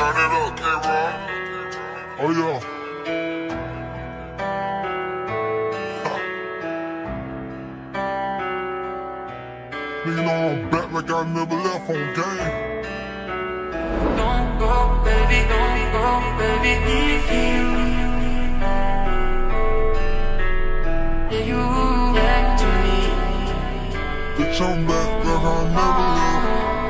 Turn it up, K-Rob. Oh yeah. Nigga know I'm back like I never left on game. Don't go, baby, leave you. Yeah, you back to me. Bitch, I'm back like I never left.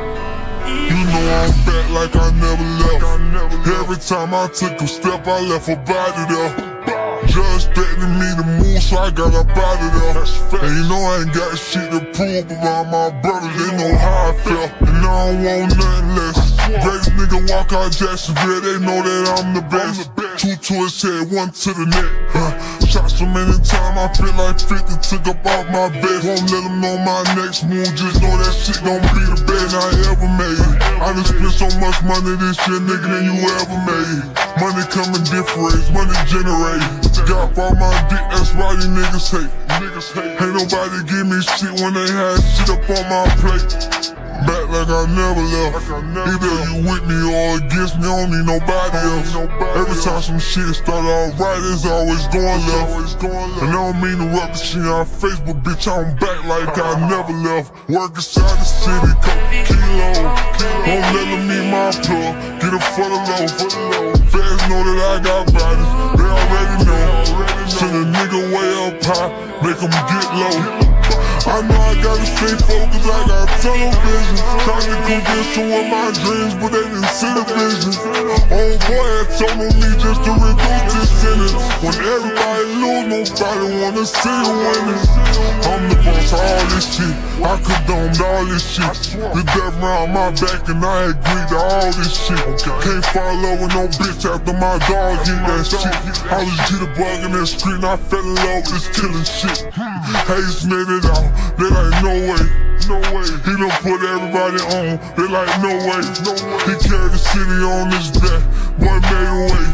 You know I'm back like I never left. Every time I took a step, I left her body there. Just expecting me to move, so I got up out of there. And you know I ain't got shit to prove about my brothers, they know how I felt. And I don't want nothing less. Greatest nigga walk out Jacksonville, they know that I'm the best. Two to his head, one to the neck. Shot so many times, I feel like 50 took up off my vest. Won't let them know my next move, just know that shit gon' be the best I ever made. I done spent so much money this year, nigga, than you ever made. Money coming different ways, money generate. Got all my dick, that's why these niggas hate. Ain't nobody give me shit when they had shit up on my plate. Back like I never left. Either you with me or against me, I don't need nobody else. Every time some shit start out right, it's always going left. And I don't mean to rub the shit in our face, but bitch, I'm back like I never left. Work inside the city, couple kilos. Won't let them meet my plug, get it for the low. Fans know that I got bodies, they already know. Send a nigga way up high, make them get low. I know I gotta stay focused, I got television. Trying to convince them of my dreams, but they didn't see the vision. Old boy had told on me just to reduce this sentence. When everybody lose, nobody wanna see you winning. I'm the boss of all this shit, I condoned all this shit. The devil around my back and I agreed to all this shit. Can't fall in love with no bitch after my dog hit that shit. I was jitterbug in that street and I fell in love with this killing shit. Hayes made it out, they like no way. He done put everybody on, they like no way. He carried the city on his back, boy made a way.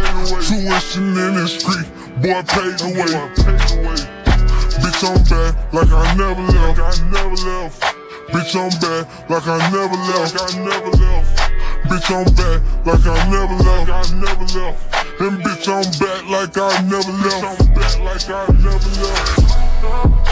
Tuition in the street, boy paid the way. Bitch, I'm back like I never left. Bitch, I'm back like I never left. Bitch, I'm back like I never left. And bitch, I'm back like I never left.